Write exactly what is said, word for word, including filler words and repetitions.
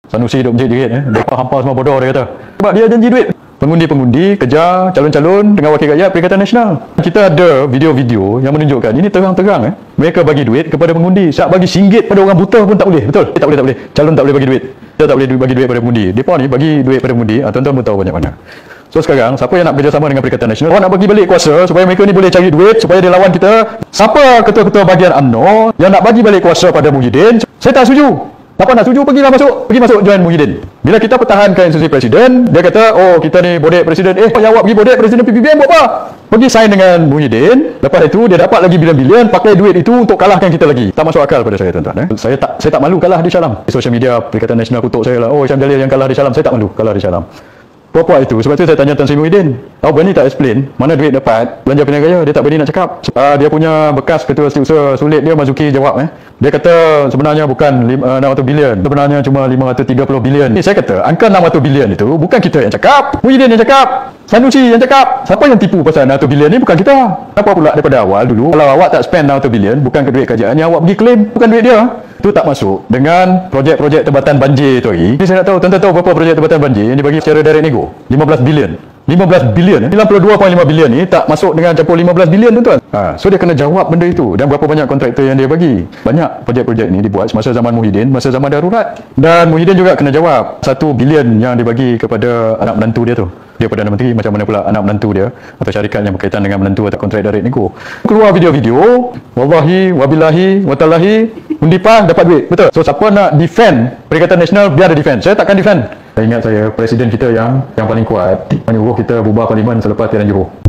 Sanusi duk menjerit eh. Mereka hampa semua bodoh dia kata. Sebab dia janji duit. Pengundi-pengundi kejar calon-calon dengan wakil rakyat Perikatan Nasional. Kita ada video-video yang menunjukkan ini terang-terang eh. Mereka bagi duit kepada pengundi. Siap bagi singgit pada orang buta pun tak boleh. Betul? Tak boleh, tak boleh. Calon tak boleh bagi duit. Dia tak boleh bagi duit pada pengundi. Mereka ni bagi duit pada pengundi. Ah, tuan-tuan pun tahu banyak mana. So sekarang, siapa yang nak bekerjasama dengan Perikatan Nasional, orang nak bagi balik kuasa supaya mereka ni boleh cari duit, supaya dia lawan kita. Siapa ketua-ketua bahagian U M N O yang nak bagi balik kuasa pada Muhyiddin, saya tak setuju. Apa nak setuju, pergilah masuk. Pergi masuk join Muhyiddin. Bila kita pertahankan institusi presiden, dia kata, oh kita ni bodek presiden. Eh, yang awak pergi bodek presiden P B B M buat apa? Pergi sign dengan Muhyiddin. Lepas itu, dia dapat lagi bilion-bilion, pakai duit itu untuk kalahkan kita lagi. Tak masuk akal pada saya, tuan-tuan. Eh? Saya tak saya tak malu kalah di Shah Alam. Di social media, Perikatan Nasional kutuk saya lah. Oh, Syam Jalil yang kalah di Shah Alam. Saya tak malu kalah di Shah Alam. Puak-puak itu, sebab itu saya tanya Tan Sri Muhyiddin, awak berani tak explain mana duit dapat belanja pilihan raya? Dia tak berani nak cakap. Uh, dia punya bekas ketua setiausaha sulit dia, Mazuki, jawab eh. Dia kata sebenarnya bukan uh, enam ratus bilion, sebenarnya cuma lima ratus tiga puluh bilion. Saya kata angka enam ratus bilion itu bukan kita yang cakap, Muhyiddin yang cakap, Sanusi yang cakap. Siapa yang tipu pasal enam ratus bilion ni? Bukan kita. Kenapa pula daripada awal dulu kalau awak tak spend enam ratus bilion, bukan ke duit kerajaan, yang awak pergi claim bukan duit dia. Itu tak masuk dengan projek-projek tebatan banjir tu lagi. Jadi saya nak tahu, tuan-tuan tahu berapa projek tebatan banjir yang dibagi secara direct nego? lima belas bilion. lima belas bilion, sembilan puluh dua perpuluhan lima bilion ni tak masuk dengan campur lima belas bilion, tuan-tuan. Ha, so dia kena jawab benda itu. Dan berapa banyak kontraktor yang dia bagi? Banyak projek-projek ni dibuat semasa zaman Muhyiddin, masa zaman darurat. Dan Muhyiddin juga kena jawab satu bilion yang dibagi kepada anak menantu dia tu. Dia Perdana Menteri, macam mana pula anak menantu dia atau syarikat yang berkaitan dengan menantu atau kontrak direct nego. Keluar video-video, wallahi, wabillahi, watallahi, undi P A H dapat duit. Betul? So siapa nak defend Perikatan Nasional, biar dia defend. Saya takkan defend. Saya ingat saya, presiden kita yang yang paling kuat menyuruh kita bubar parlimen selepas Tiran Johor.